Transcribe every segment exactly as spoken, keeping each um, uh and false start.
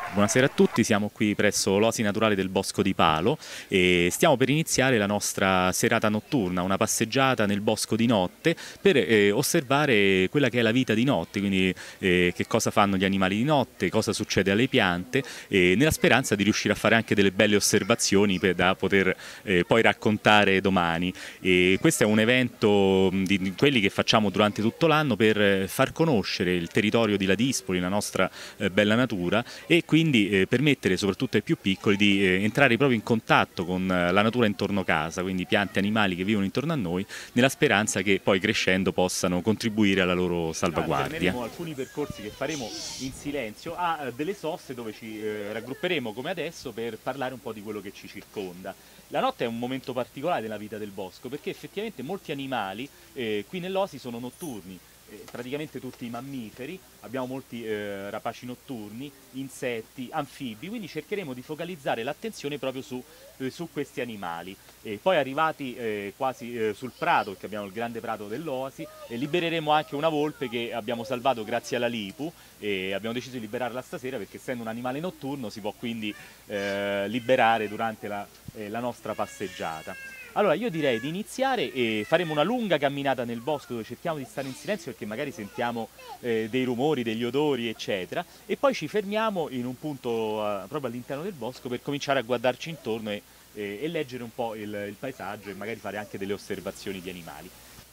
Buonasera a tutti, siamo qui presso l'Oasi Naturale del Bosco di Palo e stiamo per iniziare la nostra serata notturna, una passeggiata nel bosco di notte per eh, osservare quella che è la vita di notte, quindi eh, che cosa fanno gli animali di notte, cosa succede alle piante, e nella speranza di riuscire a fare anche delle belle osservazioni per, da poter eh, poi raccontare domani. E questo è un evento mh, di, di quelli che facciamo durante tutto l'anno per eh, far conoscere il territorio di Ladispoli, la nostra eh, bella natura, e quindi eh, permettere soprattutto ai più piccoli di eh, entrare proprio in contatto con eh, la natura intorno a casa, quindi piante e animali che vivono intorno a noi, nella speranza che poi crescendo possano contribuire alla loro salvaguardia. Alterneremo alcuni percorsi che faremo in silenzio a eh, delle soste dove ci eh, raggrupperemo come adesso per parlare un po' di quello che ci circonda. La notte è un momento particolare della vita del bosco perché effettivamente molti animali eh, qui nell'Osi sono notturni. Eh, praticamente tutti i mammiferi, abbiamo molti eh, rapaci notturni, insetti, anfibi, quindi cercheremo di focalizzare l'attenzione proprio su, eh, su questi animali. E poi arrivati eh, quasi eh, sul prato, perché abbiamo il grande prato dell'Oasi, eh, libereremo anche una volpe che abbiamo salvato grazie alla Lipu e abbiamo deciso di liberarla stasera perché essendo un animale notturno si può quindi eh, liberare durante la, eh, la nostra passeggiata. Allora io direi di iniziare e faremo una lunga camminata nel bosco dove cerchiamo di stare in silenzio perché magari sentiamo eh, dei rumori, degli odori eccetera, e poi ci fermiamo in un punto eh, proprio all'interno del bosco per cominciare a guardarci intorno e, e, e leggere un po' il, il paesaggio e magari fare anche delle osservazioni di animali.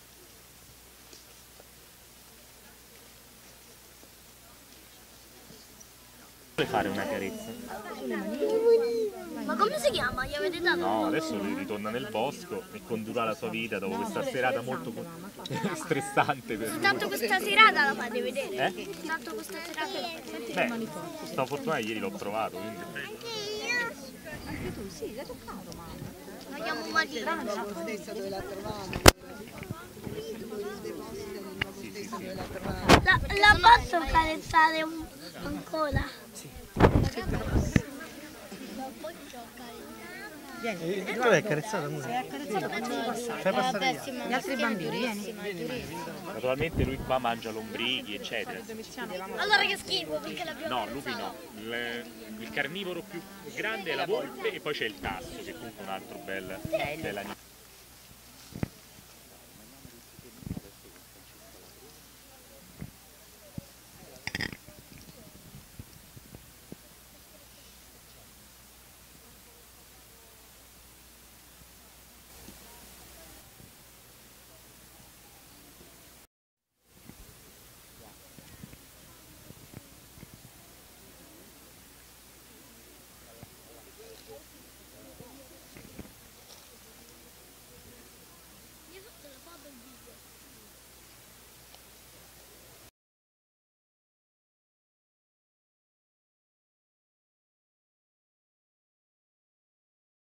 Vuole fare una carezza? Ma come si chiama? Gli avete dato? No, adesso lui ritorna nel bosco e condurrà la sua vita dopo questa serata molto stressante per lui. Tanto questa serata la fate vedere? Eh? Tanto questa serata la fate vedere? Beh, sto fortunato, ieri l'ho trovato, quindi... Anche tu, sì, l'hai toccato, mamma. Vogliamo un marino. La, la posso carezzare un, ancora? Sì. Vieni, tu l'hai accarezzata, amore? Sei accarezzato, facciamo passare. Fai passare via. Gli altri bambini, vieni. Naturalmente lui qua mangia lombrichi, eccetera. Allora che schifo, perché l'abbiamo No, lupi no. Il, il carnivoro più grande è la volpe e poi c'è il tasso, che è comunque un altro bel, bel animale.